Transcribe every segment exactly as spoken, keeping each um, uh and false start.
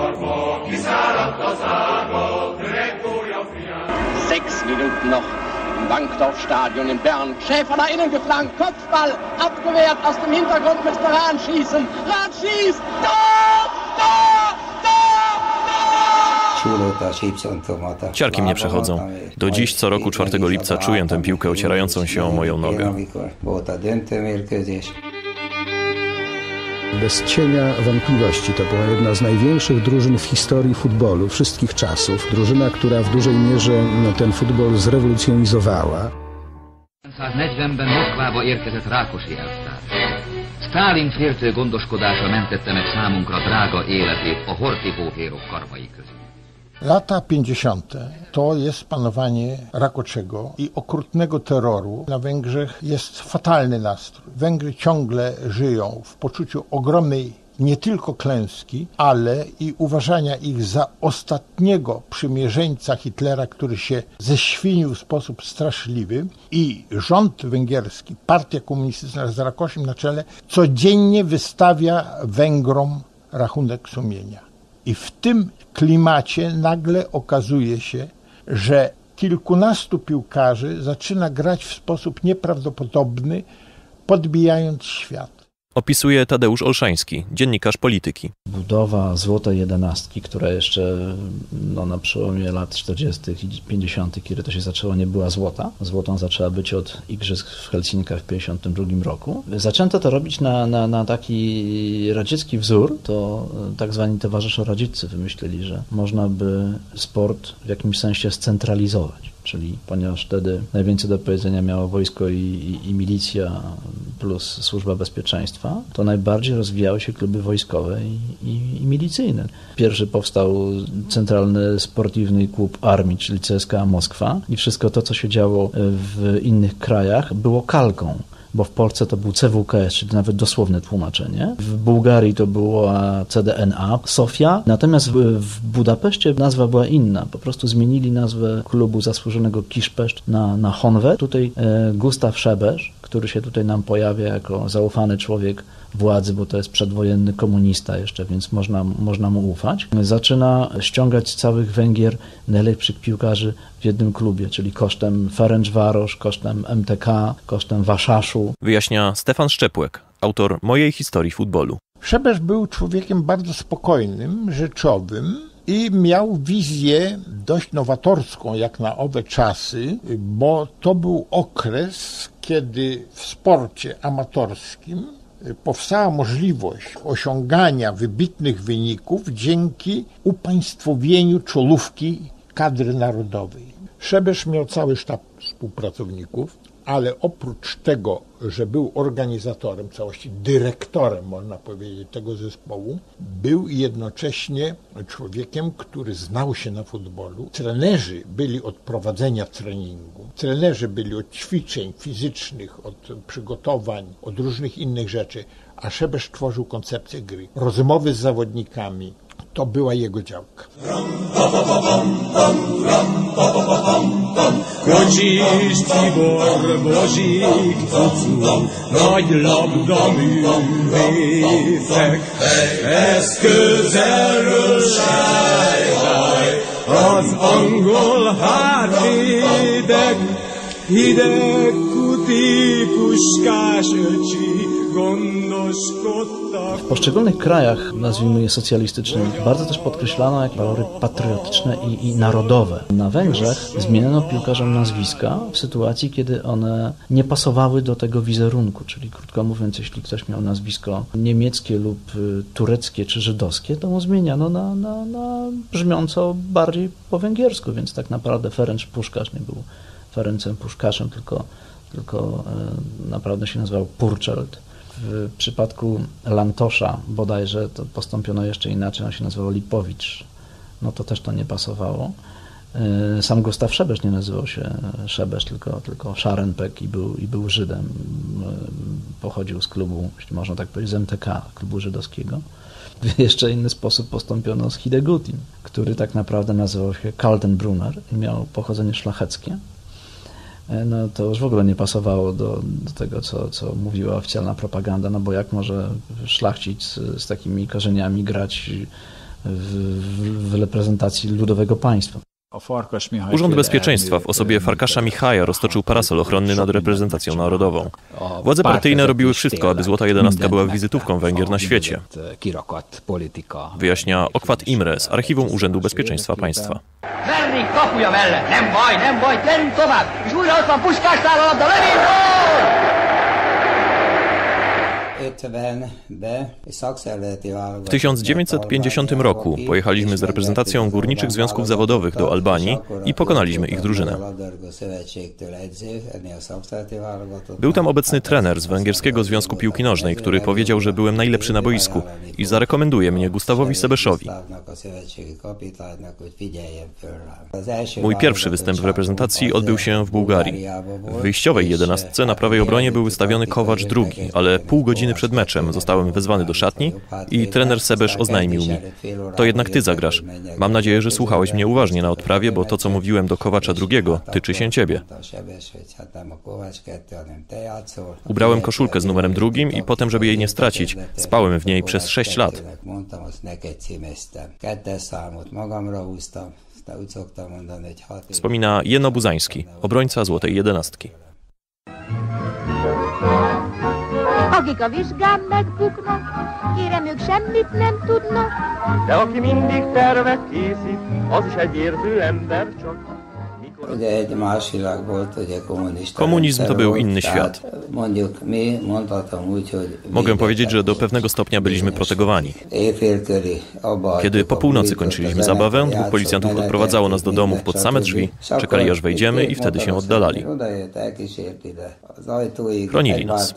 Sechs Minuten noch im Wankdorfstadion in Bern. Schäfer nach innen geflankt, Kopfball, abgewehrt, aus dem Hintergrund müsste Rahn schießen. Rahn schießt, Tor, Tor, Tor, Tor! Ciarki mnie przechodzą. Do dziś co roku czwartego lipca czuję tę piłkę ocierającą się o moją nogę. Bez cienia wątpliwości to była jedna z największych drużyn w historii futbolu wszystkich czasów. Drużyna, która w dużej mierze no, ten futbol zrewolucjonizowała. negyvenben Moszkvába érkezett Rákosi elvtárs. Sztálin féltő gondoskodása mentette meg számunkra drága életét a horthy hóhérok karmai közül. Lata pięćdziesiąte to jest panowanie Rákosiego i okrutnego terroru. Na Węgrzech jest fatalny nastrój. Węgry ciągle żyją w poczuciu ogromnej nie tylko klęski, ale i uważania ich za ostatniego przymierzeńca Hitlera, który się ześwinił w sposób straszliwy, i rząd węgierski, partia komunistyczna z Rákosim na czele, codziennie wystawia Węgrom rachunek sumienia. I w tym klimacie nagle okazuje się, że kilkunastu piłkarzy zaczyna grać w sposób nieprawdopodobny, podbijając świat. Opisuje Tadeusz Olszański, dziennikarz polityki. Budowa złotej jedenastki, która jeszcze no, na przełomie lat czterdziestych i pięćdziesiątych, kiedy to się zaczęło, nie była złota. Złotą zaczęła być od Igrzysk w Helsinkach w pięćdziesiątym drugim roku. Zaczęto to robić na, na, na taki radziecki wzór. To tak zwani towarzysze radzieccy wymyślili, że można by sport w jakimś sensie scentralizować. Czyli ponieważ wtedy najwięcej do powiedzenia miało wojsko i, i, i milicja plus służba bezpieczeństwa, to najbardziej rozwijały się kluby wojskowe i, i, i milicyjne. Pierwszy powstał Centralny Sportywny Klub Armii, czyli C S K A Moskwa, i wszystko to, co się działo w innych krajach, było kalką. Bo w Polsce to był C W K S, czyli nawet dosłowne tłumaczenie. W Bułgarii to było C D N A, Sofia. Natomiast w, w Budapeszcie nazwa była inna. Po prostu zmienili nazwę klubu zasłużonego Kispest na, na Honved. Tutaj e, Gustav Szebesz, który się tutaj nam pojawia jako zaufany człowiek władzy, bo to jest przedwojenny komunista jeszcze, więc można, można mu ufać. Zaczyna ściągać z całych Węgier najlepszych piłkarzy w jednym klubie, czyli kosztem Ferencváros, kosztem M T K, kosztem Waszaszu. Wyjaśnia Stefan Szczepłek, autor Mojej historii futbolu. Szebesz był człowiekiem bardzo spokojnym, rzeczowym i miał wizję dość nowatorską jak na owe czasy, bo to był okres, kiedy w sporcie amatorskim powstała możliwość osiągania wybitnych wyników dzięki upaństwowieniu czołówki kadry narodowej. Szebesz miał cały sztab współpracowników, ale oprócz tego, że był organizatorem całości, dyrektorem, można powiedzieć, tego zespołu, był jednocześnie człowiekiem, który znał się na futbolu. Trenerzy byli od prowadzenia treningu, trenerzy byli od ćwiczeń fizycznych, od przygotowań, od różnych innych rzeczy, a Szebesz tworzył koncepcję gry. Rozmowy z zawodnikami, to była jego działka. Kocsis Tibor Bozsik cucu, nagy labda művészek, ez közelről sájháj, az angol hátvédek, hideg kuti puskás öcsi, w poszczególnych krajach, nazwijmy je socjalistycznych, bardzo też podkreślano jak walory patriotyczne i, i narodowe. Na Węgrzech zmieniono piłkarzom nazwiska w sytuacji, kiedy one nie pasowały do tego wizerunku, czyli krótko mówiąc, jeśli ktoś miał nazwisko niemieckie lub tureckie czy żydowskie, to mu zmieniano na, na, na brzmiąco bardziej po węgiersku, więc tak naprawdę Ferenc Puskás nie był Ferencem Puskaszem, tylko, tylko e, naprawdę się nazywał Purcell. W przypadku Lantosza bodajże to postąpiono jeszcze inaczej, on się nazywał Lipowicz. No to też to nie pasowało. Sam Gustav Szebesz nie nazywał się Szebesz, tylko, tylko Szarenpek i był, i był Żydem. Pochodził z klubu, jeśli można tak powiedzieć, z M T K, klubu żydowskiego. W jeszcze inny sposób postąpiono z Hidegutim, który tak naprawdę nazywał się Kaltenbrunner i miał pochodzenie szlacheckie. No to już w ogóle nie pasowało do, do tego, co, co mówiła oficjalna propaganda, no bo jak może szlachcic z, z takimi korzeniami grać w, w reprezentacji ludowego państwa. Urząd Bezpieczeństwa w osobie Farkasza Michaja roztoczył parasol ochronny nad reprezentacją narodową. Władze partyjne robiły wszystko, aby Złota Jedenastka była wizytówką Węgier na świecie. Wyjaśnia Okvat Imre z Archiwum Urzędu Bezpieczeństwa Państwa. Merring kapuja mellett, nem baj, nem baj, gyerünk tovább, és újra ott van Puskásnál a labda, lövés, gól! W tysiąc dziewięćset pięćdziesiątym roku pojechaliśmy z reprezentacją Górniczych Związków Zawodowych do Albanii i pokonaliśmy ich drużynę. Był tam obecny trener z Węgierskiego Związku Piłki Nożnej, który powiedział, że byłem najlepszy na boisku i zarekomenduje mnie Gustawowi Sebeszowi. Mój pierwszy występ w reprezentacji odbył się w Bułgarii. W wyjściowej jedenastce na prawej obronie był wystawiony Kowacz drugi, ale pół godziny przed meczem zostałem wezwany do szatni i trener Sebesz oznajmił mi: to jednak ty zagrasz. Mam nadzieję, że słuchałeś mnie uważnie na odprawie, bo to, co mówiłem do Kowacza drugiego, tyczy się ciebie. Ubrałem koszulkę z numerem drugim i potem, żeby jej nie stracić, spałem w niej przez sześć lat. Wspomina Jeno Buzański, obrońca Złotej Jedenastki. Akik a vizsgán megbuknak, kérem, ők semmit nem tudnak. De aki mindig tervet készít, az is egy érző ember csak. Komunizm to był inny świat. Mogę powiedzieć, że do pewnego stopnia byliśmy protegowani. Kiedy po północy kończyliśmy zabawę, dwóch policjantów odprowadzało nas do domów pod same drzwi, czekali aż wejdziemy i wtedy się oddalali. Chronili nas.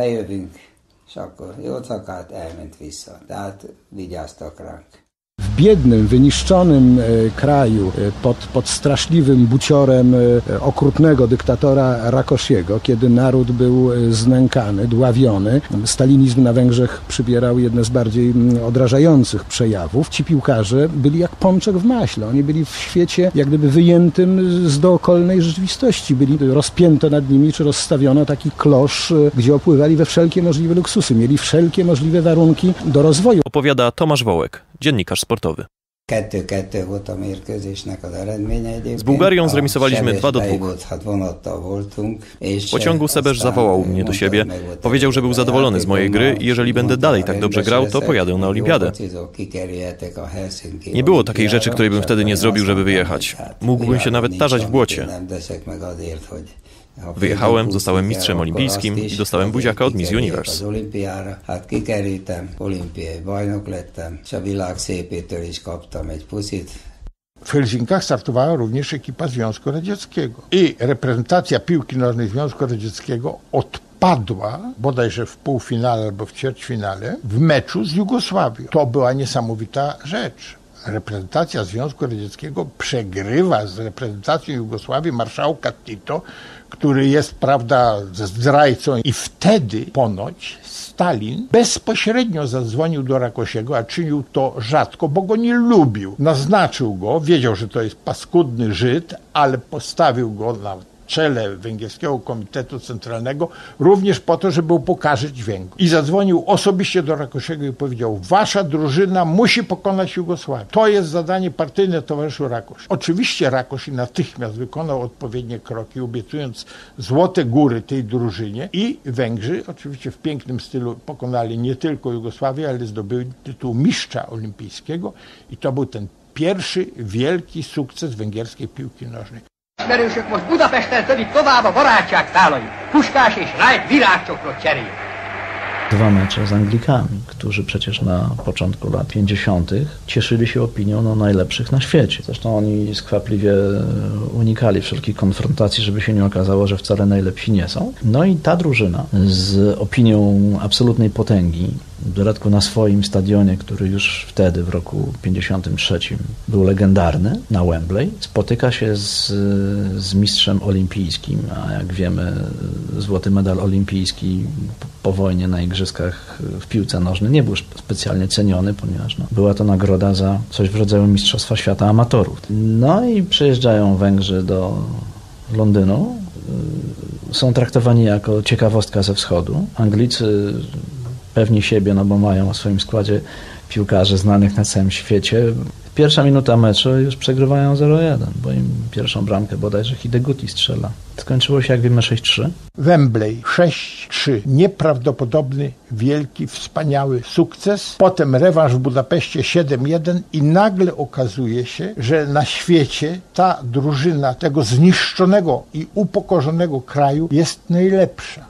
W biednym, wyniszczonym kraju pod, pod straszliwym buciorem okrutnego dyktatora Rákosiego, kiedy naród był znękany, dławiony, stalinizm na Węgrzech przybierał jedne z bardziej odrażających przejawów. Ci piłkarze byli jak pączek w maśle. Oni byli w świecie jak gdyby wyjętym z dookolnej rzeczywistości. Byli rozpięto nad nimi, czy rozstawiono taki klosz, gdzie opływali we wszelkie możliwe luksusy. Mieli wszelkie możliwe warunki do rozwoju. Opowiada Tomasz Wołek, dziennikarz sportowy. Z Bułgarią zremisowaliśmy dwa do dwóch. W pociągu Sebesz zawołał mnie do siebie. Powiedział, że był zadowolony z mojej gry i jeżeli będę dalej tak dobrze grał, to pojadę na olimpiadę. Nie było takiej rzeczy, której bym wtedy nie zrobił, żeby wyjechać. Mógłbym się nawet tarzać w błocie. Wyjechałem, zostałem mistrzem olimpijskim i dostałem buziaka od Miss Universe. W Helsinkach startowała również ekipa Związku Radzieckiego i reprezentacja piłki nożnej Związku Radzieckiego odpadła, bodajże w półfinale albo w ćwierćfinale, w meczu z Jugosławią. To była niesamowita rzecz. Reprezentacja Związku Radzieckiego przegrywa z reprezentacją Jugosławii marszałka Tito, który jest, prawda, zdrajcą, i wtedy ponoć Stalin bezpośrednio zadzwonił do Rákosiego, a czynił to rzadko, bo go nie lubił. Naznaczył go, wiedział, że to jest paskudny Żyd, ale postawił go na czele Węgierskiego Komitetu Centralnego również po to, żeby upokarzyć Węgrów. I zadzwonił osobiście do Rákosiego i powiedział: wasza drużyna musi pokonać Jugosławię. To jest zadanie partyjne towarzyszu Rákosi. Oczywiście Rákosi natychmiast wykonał odpowiednie kroki, obiecując złote góry tej drużynie, i Węgrzy oczywiście w pięknym stylu pokonali nie tylko Jugosławię, ale zdobyli tytuł mistrza olimpijskiego i to był ten pierwszy wielki sukces węgierskiej piłki nożnej. Ismerősök most Budapesten törik tovább a barátság szálait. Puskás és Wright virágcsokrot cserél. Dwa mecze z Anglikami, którzy przecież na początku lat pięćdziesiątych cieszyli się opinią no, najlepszych na świecie. Zresztą oni skwapliwie unikali wszelkich konfrontacji, żeby się nie okazało, że wcale najlepsi nie są. No i ta drużyna z opinią absolutnej potęgi, w dodatku na swoim stadionie, który już wtedy w roku pięćdziesiątym trzecim był legendarny, na Wembley, spotyka się z, z mistrzem olimpijskim, a jak wiemy złoty medal olimpijski po wojnie na igrzyskach w piłce nożnej nie był specjalnie ceniony, ponieważ no, była to nagroda za coś w rodzaju Mistrzostwa Świata Amatorów. No i przyjeżdżają Węgrzy do Londynu, są traktowani jako ciekawostka ze wschodu. Anglicy pewni siebie, no bo mają w swoim składzie piłkarzy znanych na całym świecie. Pierwsza minuta meczu już przegrywają zero jeden, bo im pierwszą bramkę bodajże Hideguti strzela. Skończyło się, jak wiemy, sześć trzy. Wembley sześć trzy. Nieprawdopodobny, wielki, wspaniały sukces. Potem rewanż w Budapeszcie siedem jeden i nagle okazuje się, że na świecie ta drużyna tego zniszczonego i upokorzonego kraju jest najlepsza.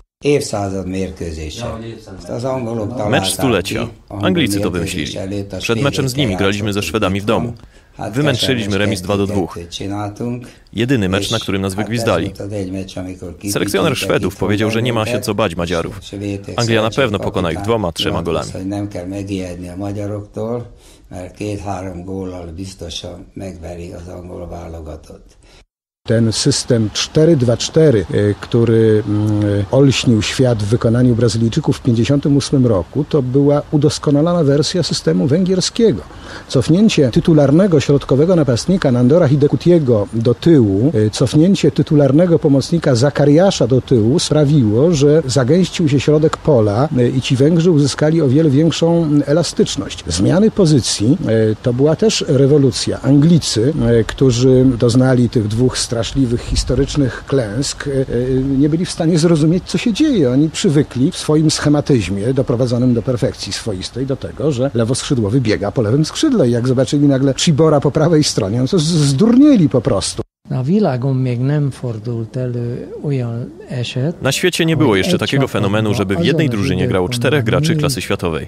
Mecz stulecia. Anglicy to wymyślili. Przed meczem z nimi graliśmy ze Szwedami w domu. Wymęczyliśmy remis dwa do dwóch. Jedyny mecz, na którym nas wygwizdali. Selekcjoner Szwedów powiedział, że nie ma się co bać Madziarów. Anglia na pewno pokona ich dwoma, trzema golami. Ten system cztery dwa cztery, który olśnił świat w wykonaniu Brazylijczyków w pięćdziesiątym ósmym roku, to była udoskonalona wersja systemu węgierskiego. Cofnięcie tytularnego środkowego napastnika Nandora Hidekutiego do tyłu, cofnięcie tytularnego pomocnika Zakariasza do tyłu sprawiło, że zagęścił się środek pola i ci Węgrzy uzyskali o wiele większą elastyczność. Zmiany pozycji to była też rewolucja. Anglicy, którzy doznali tych dwóch straszliwych historycznych klęsk, nie byli w stanie zrozumieć, co się dzieje. Oni przywykli w swoim schematyzmie, doprowadzonym do perfekcji swoistej, do tego, że lewoskrzydłowy biega po lewym skrzydle i jak zobaczyli nagle Cibora po prawej stronie, no to zdurnieli po prostu. Na świecie nie było jeszcze takiego fenomenu, żeby w jednej drużynie grało czterech graczy klasy światowej.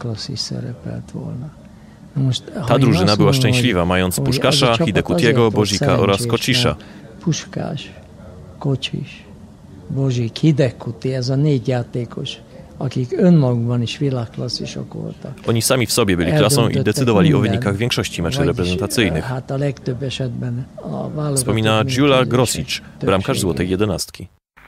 Ta drużyna była szczęśliwa, mając Puskasa, Hidekutiego, Bozsika oraz Kocsisa. Puskás, Kocsis, Bozsik, Hidekuti, ez a négy játékos, akik önmagukban is világklasszisok voltak. Oni sami w sobie byli klasą i decydowali o wynikach większości meczów reprezentacyjnych. Wspomina Gyula Grosic, bramkarz Złotej Jedenastki.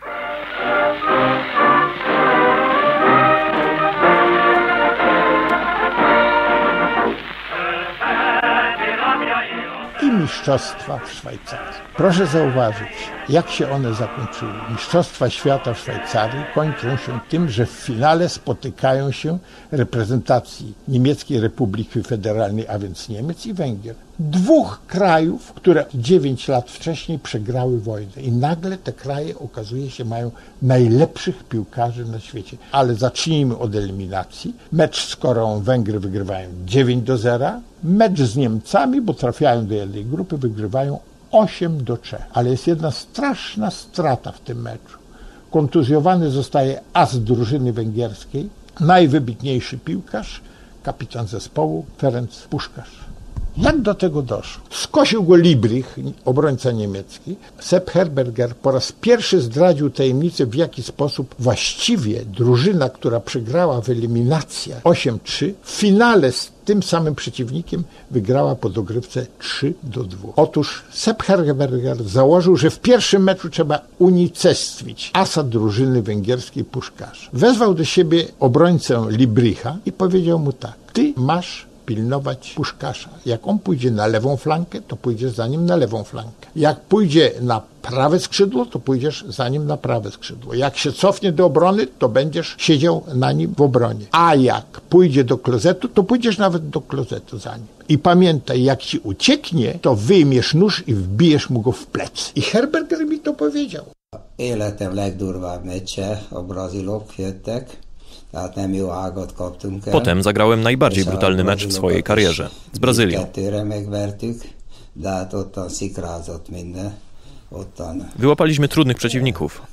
Mistrzostwa w Szwajcarii. Proszę zauważyć, jak się one zakończyły. Mistrzostwa świata w Szwajcarii kończą się tym, że w finale spotykają się reprezentacji Niemieckiej Republiki Federalnej, a więc Niemiec i Węgier. Dwóch krajów, które dziewięć lat wcześniej przegrały wojnę. I nagle te kraje, okazuje się, mają najlepszych piłkarzy na świecie. Ale zacznijmy od eliminacji. Mecz z Koreą Węgry wygrywają dziewięć do zera. Mecz z Niemcami, bo trafiają do jednej grupy, wygrywają osiem do trzech. Ale jest jedna straszna strata w tym meczu. Kontuzjowany zostaje as drużyny węgierskiej, najwybitniejszy piłkarz, kapitan zespołu Ferenc Puskás. Jak do tego doszło? Skosił go Liebrich, obrońca niemiecki. Sepp Herberger po raz pierwszy zdradził tajemnicę, w jaki sposób właściwie drużyna, która przegrała w eliminacjach osiem trzy, w finale z tym samym przeciwnikiem wygrała po dogrywce trzy do dwóch. Otóż Sepp Herberger założył, że w pierwszym meczu trzeba unicestwić asa drużyny węgierskiej Puskás. Wezwał do siebie obrońcę Liebricha i powiedział mu tak: ty masz pilnować Puskasa. Jak on pójdzie na lewą flankę, to pójdziesz za nim na lewą flankę. Jak pójdzie na prawe skrzydło, to pójdziesz za nim na prawe skrzydło. Jak się cofnie do obrony, to będziesz siedział na nim w obronie. A jak pójdzie do klozetu, to pójdziesz nawet do klozetu za nim. I pamiętaj, jak ci ucieknie, to wyjmiesz nóż i wbijesz mu go w plecy. I Herberger mi to powiedział. Életem legdurvább meccse, a brazilok jöttek. Potem zagrałem najbardziej brutalny mecz w swojej karierze z Brazylią. Wyłapaliśmy trudnych przeciwników.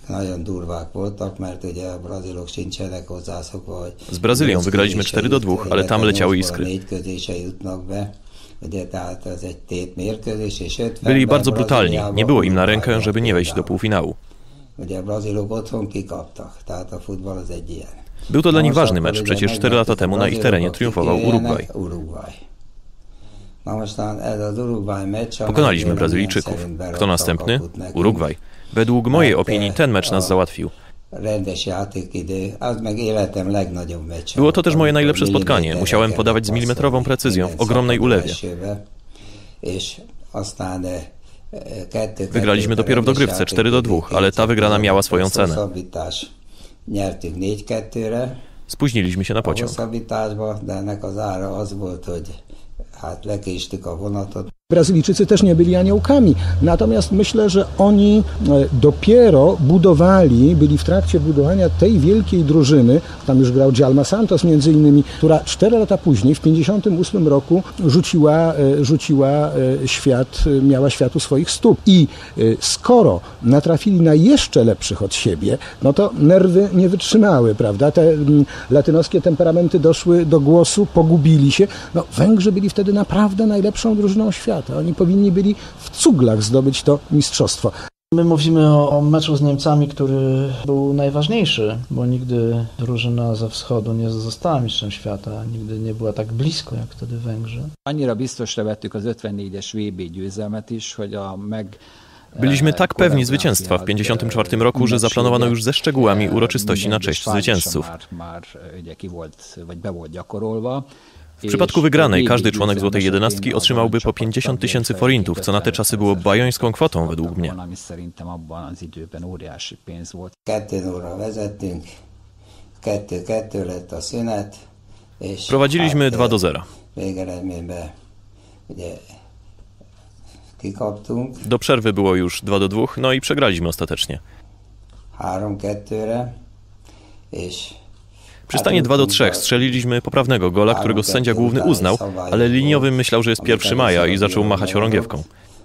Z Brazylią wygraliśmy cztery do dwóch, ale tam leciały iskry. Byli bardzo brutalni, nie było im na rękę, żeby nie wejść do półfinału. Był to dla nich ważny mecz, przecież cztery lata temu na ich terenie triumfował Urugwaj. Pokonaliśmy Brazylijczyków. Kto następny? Urugwaj. Według mojej opinii ten mecz nas załatwił. Było to też moje najlepsze spotkanie. Musiałem podawać z milimetrową precyzją w ogromnej ulewie. Wygraliśmy dopiero w dogrywce cztery do dwóch, ale ta wygrana miała swoją cenę. Spóźniliśmy się na pociąg. Brazylijczycy też nie byli aniołkami, natomiast myślę, że oni dopiero budowali, byli w trakcie budowania tej wielkiej drużyny, tam już grał Djalma Santos między innymi, która cztery lata później, w pięćdziesiątym ósmym roku rzuciła, rzuciła świat, miała świat u swoich stóp. I skoro natrafili na jeszcze lepszych od siebie, no to nerwy nie wytrzymały, prawda? Te latynoskie temperamenty doszły do głosu, pogubili się. No, Węgrzy byli wtedy naprawdę najlepszą drużyną świata. Oni powinni byli w cuglach zdobyć to mistrzostwo. My mówimy o, o meczu z Niemcami, który był najważniejszy, bo nigdy drużyna ze wschodu nie została mistrzem świata, nigdy nie była tak blisko jak wtedy Węgrzy. Annyira biztosra vettük az ötvennégyes vé bé győzelmet is, hogy a meg Byliśmy tak pewni zwycięstwa w pięćdziesiątym czwartym roku, że zaplanowano już ze szczegółami uroczystości na cześć zwycięzców. W przypadku wygranej każdy członek Złotej Jedenastki otrzymałby po pięćdziesiąt tysięcy forintów, co na te czasy było bajońską kwotą według mnie. Prowadziliśmy dwa do zera. Do przerwy było już dwa do dwóch, no i przegraliśmy ostatecznie. Przy stanie dwa do trzech strzeliliśmy poprawnego gola, którego sędzia główny uznał, ale liniowy myślał, że jest pierwszego maja i zaczął machać chorągiewką.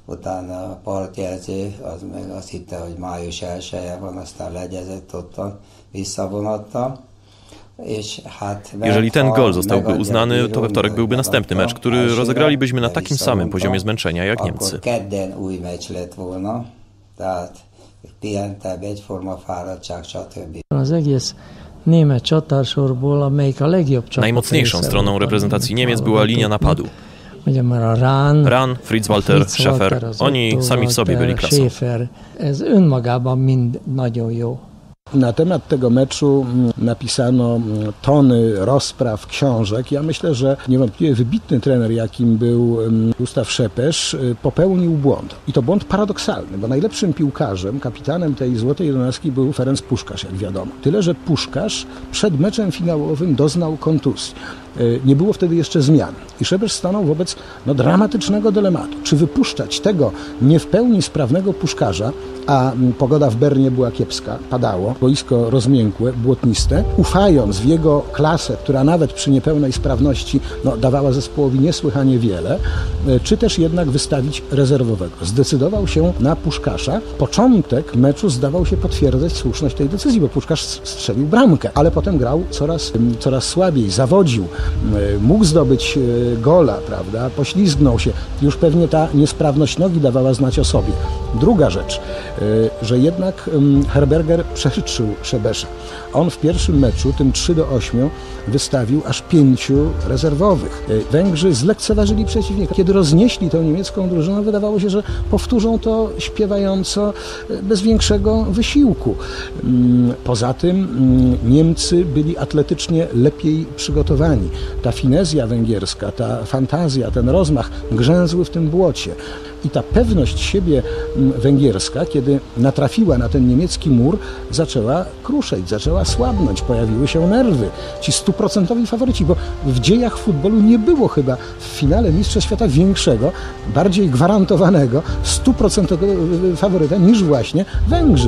Jeżeli ten gol zostałby uznany, to we wtorek byłby następny mecz, który rozegralibyśmy na takim samym poziomie zmęczenia jak Niemcy. Najmocniejszą stroną reprezentacji Niemiec była linia napadu. Rahn, Fritz Walter, Schäfer. Oni sami w sobie byli klasą. Na temat tego meczu napisano tony rozpraw, książek. Ja myślę, że niewątpliwie wybitny trener, jakim był Gustav Szepes, popełnił błąd. I to błąd paradoksalny, bo najlepszym piłkarzem, kapitanem tej Złotej Jedenastki był Ferenc Puskás, jak wiadomo. Tyle, że Puskás przed meczem finałowym doznał kontuzji. Nie było wtedy jeszcze zmian. I Szepes stanął wobec no, dramatycznego dylematu. Czy wypuszczać tego nie w pełni sprawnego Puskásza, a pogoda w Bernie była kiepska, padało, boisko rozmiękłe, błotniste, ufając w jego klasę, która nawet przy niepełnej sprawności no, dawała zespołowi niesłychanie wiele, czy też jednak wystawić rezerwowego. Zdecydował się na Puskásza. Początek meczu zdawał się potwierdzać słuszność tej decyzji, bo Puskás strzelił bramkę, ale potem grał coraz, coraz słabiej, zawodził, mógł zdobyć gola, prawda, poślizgnął się. Już pewnie ta niesprawność nogi dawała znać o sobie. Druga rzecz, że jednak Herberger przeżyczył Szepesa. On w pierwszym meczu, tym trzy do ośmiu, wystawił aż pięciu rezerwowych. Węgrzy zlekceważyli przeciwnika. Kiedy roznieśli tę niemiecką drużynę, wydawało się, że powtórzą to śpiewająco, bez większego wysiłku. Poza tym Niemcy byli atletycznie lepiej przygotowani. Ta finezja węgierska, ta fantazja, ten rozmach grzęzły w tym błocie. I ta pewność siebie węgierska, kiedy natrafiła na ten niemiecki mur, zaczęła kruszeć, zaczęła słabnąć, pojawiły się nerwy. Ci stuprocentowi faworyci, bo w dziejach futbolu nie było chyba w finale Mistrzostw Świata większego, bardziej gwarantowanego, stuprocentowego faworyta niż właśnie Węgrzy.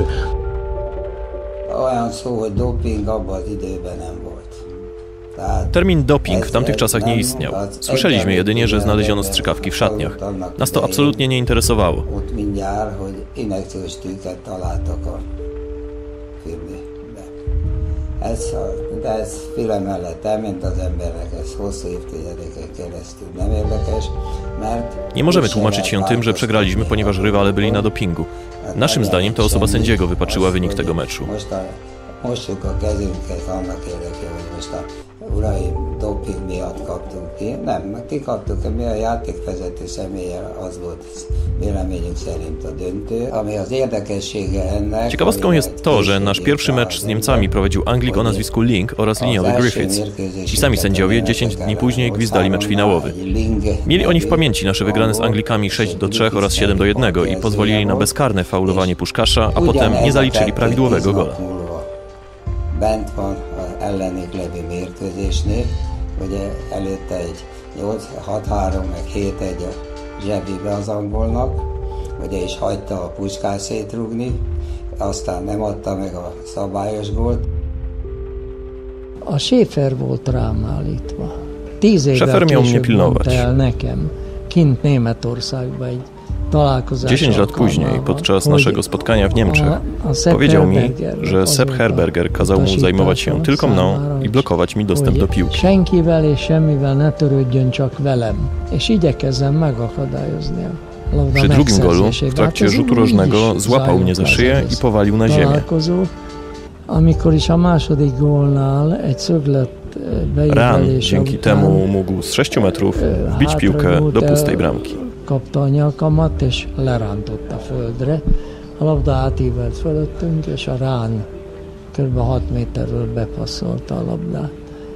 Termin doping w tamtych czasach nie istniał. Słyszeliśmy jedynie, że znaleziono strzykawki w szatniach. Nas to absolutnie nie interesowało. Nie możemy tłumaczyć się tym, że przegraliśmy, ponieważ rywale byli na dopingu. Naszym zdaniem to osoba sędziego wypatrzyła wynik tego meczu. Mossuk a kezünket annak érdekében, hogy most a uraim doping miatt kaptunk ki. Nem, kikaptuk, mi a játékvezető személye az volt véleményünk szerint a döntő. Ami az érdekessége ennek... Ciekawostką jest to, że nasz pierwszy mecz z Niemcami prowadził Anglik o nazwisku Link oraz liniowy Griffiths. Ci sami sędziowie dziesięć dni później gwizdali mecz finałowy. Mieli oni w pamięci nasze wygrane z Anglikami sześć do trzech oraz siedem do jednego i pozwolili na bezkarne faulowanie Puskásza, a potem nie zaliczyli prawidłowego gola. Bent van ellenük levő mérkőzésnél, ugye előtte egy nyolc hat három meg hét egy a zsebébe az angolnak, ugye is hagyta a Puskás szétrúgni, aztán nem adta meg a szabályos gólt. A Schäfer volt rám állítva. Tíz évvel később mondta el nekem, kint Németországban egy találkozás. dziesięć lat później, podczas naszego spotkania w Niemczech, powiedział mi, że Sepp Herberger kazał mu zajmować się tylko mną i blokować mi dostęp do piłki. Senkivel és semmivel ne törődjön, csak velem. És igyekezzem megakadályozni. Przy drugim golu, w trakcie rzutu rożnego, złapał mnie za szyję i powalił na ziemię. Amikor is a második gólnál egy szöglet Rahn dzięki temu mógł z sześciu metrów wbić piłkę do pustej bramki. Kapta a nyakamat és lerántotta földre. A labda átívelt fölöttünk, és a Rahn kb. hat méterről bepasszolta a labdát.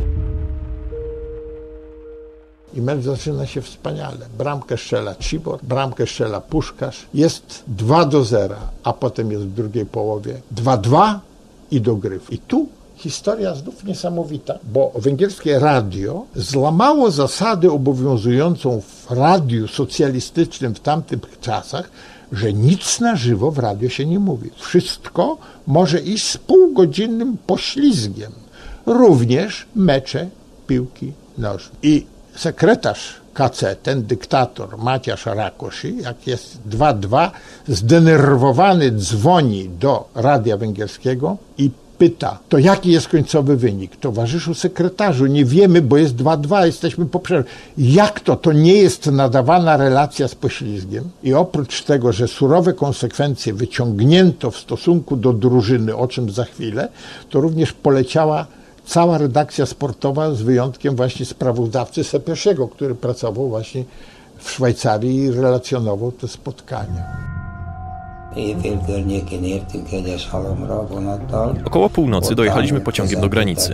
I mecz zaczyna się wspaniale. Bramkę strzela Cibor, bramkę strzela Puskás. Jest dwa do zera, a potem jest w drugiej połowie dwa dwa i dogrywki. I tu historia znów niesamowita, bo węgierskie radio złamało zasadę obowiązującą w radiu socjalistycznym w tamtych czasach, że nic na żywo w radio się nie mówi. Wszystko może iść z półgodzinnym poślizgiem. Również mecze piłki nożnej. I sekretarz K C, ten dyktator Maciasz Rákosi, jak jest dwa dwa, zdenerwowany dzwoni do radia węgierskiego i pyta, to jaki jest końcowy wynik? Towarzyszu sekretarzu, nie wiemy, bo jest dwa dwa, jesteśmy po przerwie. Jak to? To nie jest nadawana relacja z poślizgiem? I oprócz tego, że surowe konsekwencje wyciągnięto w stosunku do drużyny, o czym za chwilę, to również poleciała cała redakcja sportowa z wyjątkiem właśnie sprawozdawcy Sepiesiego, który pracował właśnie w Szwajcarii i relacjonował te spotkania. Około północy dojechaliśmy pociągiem do granicy.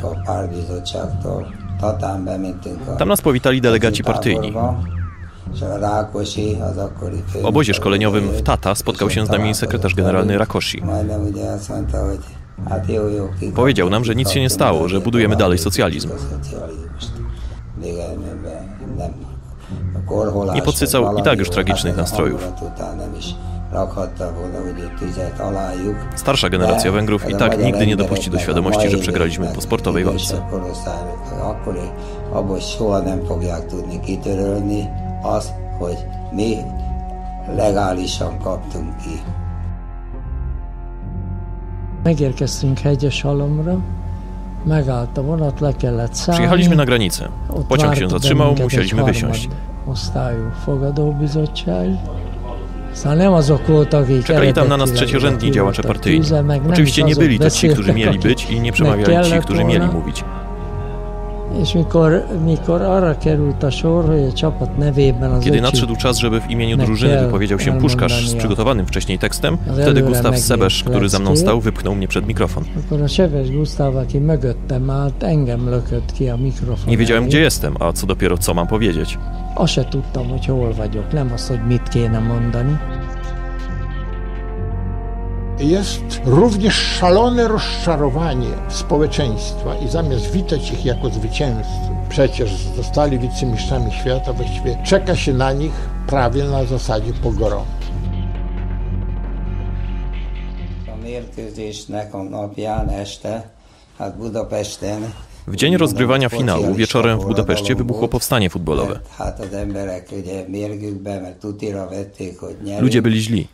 Tam nas powitali delegaci partyjni. W obozie szkoleniowym w Tata spotkał się z nami sekretarz generalny Rákosi. Powiedział nam, że nic się nie stało, że budujemy dalej socjalizm. Nie podsycał i tak już tragicznych nastrojów. Starsza generacja Węgrów i tak nigdy nie dopuści do świadomości, że przegraliśmy po sportowej walce. Megérkeztünk Hegyeshalomra, megállt a vonat, le kellett szállni. Przyjechaliśmy na granicę. Pociąg się zatrzymał, musieliśmy wysiąść. Osztályú fogadóbizottság. Szóval nem azok voltak, akik czekali tam na nas trzeciorzędni działacze partyjni. Oczywiście nie byli to ci, którzy mieli być i nie przemawiali ci, którzy mieli mówić. Kiedy nadszedł czas, żeby w imieniu drużyny wypowiedział się Puskás z przygotowanym wcześniej tekstem, wtedy Gustav Sebes, który za mną stał, wypchnął mnie przed mikrofon. Nie wiedziałem, gdzie jestem, a co dopiero co mam powiedzieć. Jest również szalone rozczarowanie społeczeństwa i zamiast witać ich jako zwycięzców, przecież zostali wicemistrzami świata, właściwie czeka się na nich prawie na zasadzie pogromu. W dzień rozgrywania finału wieczorem w Budapeszcie wybuchło powstanie futbolowe. Ludzie byli źli.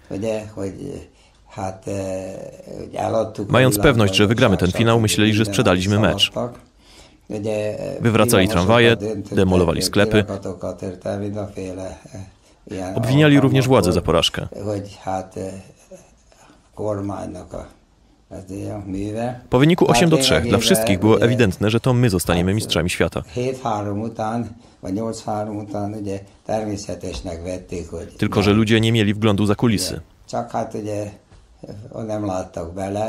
Mając pewność, że wygramy ten finał, myśleli, że sprzedaliśmy mecz. Wywracali tramwaje, demolowali sklepy. Obwiniali również władzę za porażkę. Po wyniku osiem do trzech dla wszystkich było ewidentne, że to my zostaniemy mistrzami świata. Tylko że ludzie nie mieli wglądu za kulisy. Nem láttak bele.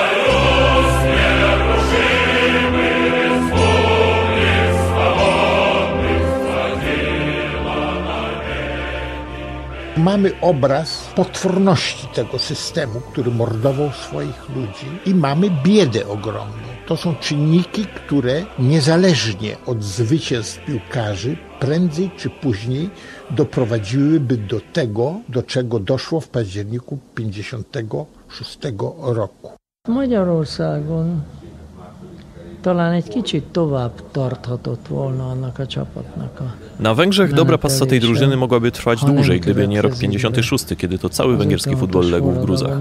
Mamy obraz potworności tego systemu, który mordował swoich ludzi, i mamy biedę ogromną. To są czynniki, które niezależnie od zwycięstw piłkarzy prędzej czy później doprowadziłyby do tego, do czego doszło w październiku pięćdziesiątego szóstego roku. Magyarországon talán egy kicsit tovább tarthatott volna annak a csapatnak a... Na Węgrzech dobra passa tej drużyny mogłaby trwać dłużej, gdyby nie rok pięćdziesiąty szósty, kiedy to cały węgierski futbol legł w gruzach.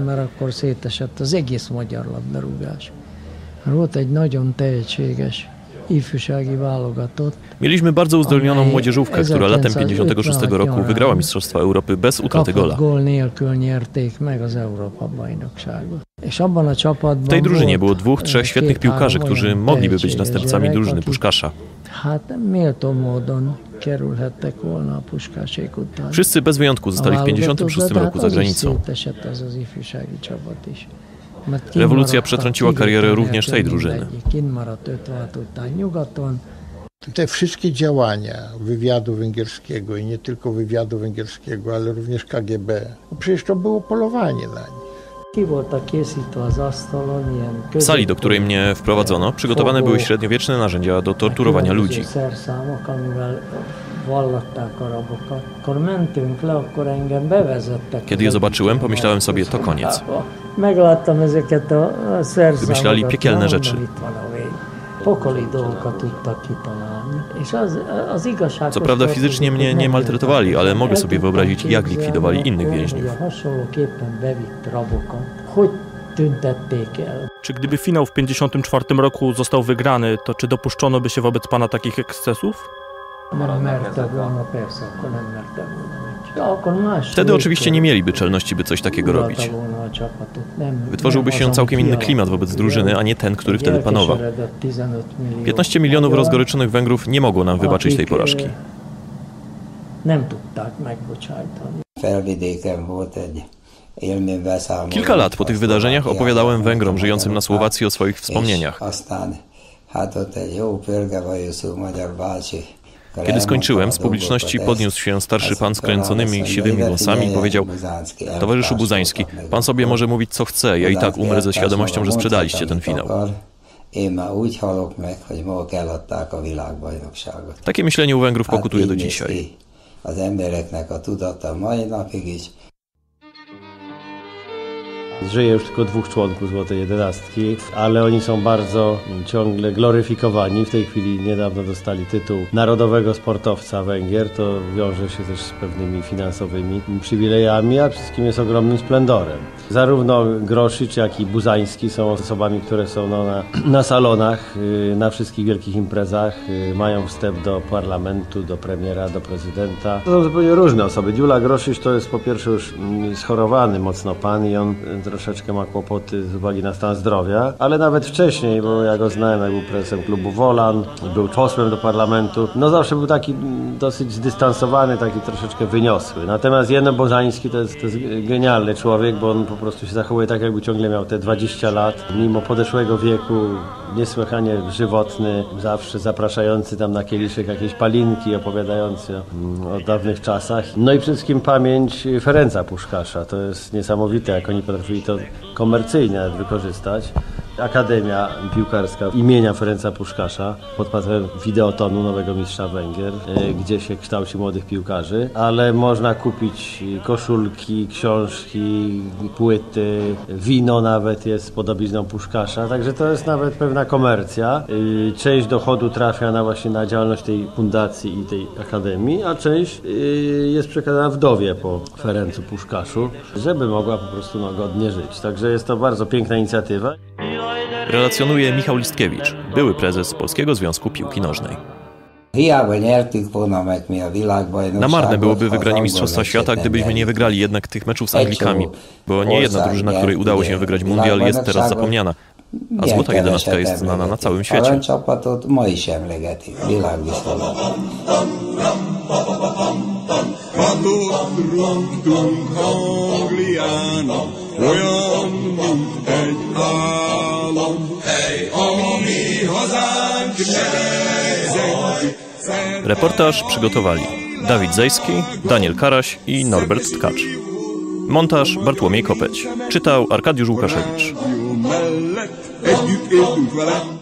Mieliśmy bardzo uzdolnioną młodzieżówkę, która latem pięćdziesiątego szóstego roku wygrała Mistrzostwa Europy bez utraty gola. W tej drużynie było dwóch, trzech świetnych piłkarzy, którzy mogliby być następcami drużyny Puskasza. Wszyscy bez wyjątku zostali w pięćdziesiątym szóstym roku za granicą. Rewolucja przetrąciła karierę również tej drużyny. Te wszystkie działania wywiadu węgierskiego i nie tylko wywiadu węgierskiego, ale również K G B, no przecież to było polowanie na nich. W sali, do której mnie wprowadzono, przygotowane były średniowieczne narzędzia do torturowania ludzi. Kiedy je zobaczyłem, pomyślałem sobie, to koniec. Wymyślali piekielne rzeczy. Co prawda fizycznie mnie nie maltretowali, ale mogę sobie wyobrazić, jak likwidowali innych więźniów. Czy gdyby finał w pięćdziesiątym czwartym roku został wygrany, to czy dopuszczono by się wobec pana takich ekscesów? Wtedy oczywiście nie mieliby czelności, by coś takiego robić. Wytworzyłby się całkiem inny klimat wobec drużyny, a nie ten, który wtedy panował. piętnaście milionów rozgoryczonych Węgrów nie mogło nam wybaczyć tej porażki. Kilka lat po tych wydarzeniach opowiadałem Węgrom żyjącym na Słowacji o swoich wspomnieniach. Kiedy skończyłem, z publiczności podniósł się starszy pan z kręconymi, siwymi włosami i powiedział: towarzyszu Buzański, pan sobie może mówić co chce, ja i tak umrę ze świadomością, że sprzedaliście ten finał. Takie myślenie u Węgrów pokutuje do dzisiaj. Żyje już tylko dwóch członków Złotej Jedenastki, ale oni są bardzo ciągle gloryfikowani. W tej chwili niedawno dostali tytuł narodowego sportowca Węgier. To wiąże się też z pewnymi finansowymi przywilejami, a wszystkim jest ogromnym splendorem. Zarówno Grosicz, jak i Buzański są osobami, które są no, na, na salonach, na wszystkich wielkich imprezach, mają wstęp do parlamentu, do premiera, do prezydenta. To są zupełnie różne osoby. Dziula Grosicz to jest po pierwsze już schorowany mocno pan i on troszeczkę ma kłopoty z uwagi na stan zdrowia, ale nawet wcześniej, bo ja go znałem, jak był prezesem klubu Wolan, był posłem do parlamentu, no zawsze był taki dosyć zdystansowany, taki troszeczkę wyniosły. Natomiast Jeno Buzański to jest, to jest genialny człowiek, bo on po prostu się zachowuje tak, jakby ciągle miał te dwadzieścia lat, mimo podeszłego wieku, niesłychanie żywotny, zawsze zapraszający tam na kieliszek jakieś palinki, opowiadający o, o dawnych czasach. No i przede wszystkim pamięć Ferenca Puskasza, to jest niesamowite, jak oni potrafili to komercyjnie wykorzystać. Akademia Piłkarska imienia Ferenca Puskasza pod patronem Wideotonu, nowego mistrza Węgier, gdzie się kształci młodych piłkarzy, ale można kupić koszulki, książki, płyty, wino nawet jest z podobizną Puskasza, także to jest nawet pewna komercja. Część dochodu trafia na właśnie na działalność tej fundacji i tej akademii, a część jest przekazana wdowie po Ferencu Puskaszu, żeby mogła po prostu no, godnie żyć. Także jest to bardzo piękna inicjatywa. Relacjonuje Michał Listkiewicz, były prezes Polskiego Związku Piłki Nożnej. Na marne byłoby wygranie Mistrzostwa Świata, gdybyśmy nie wygrali jednak tych meczów z Anglikami, bo nie jedna drużyna, której udało się wygrać mundial, jest teraz zapomniana, a Złota Jedenastka jest znana na całym świecie. Olyan, mint egy álom, ami hazánk nevezetti. Reportaż przygotowali Dawid Zejski, Daniel Karaś i Norbert Tkacz. Montaż Bartłomiej Kopeć. Czytał Arkadiusz Łukaszewicz.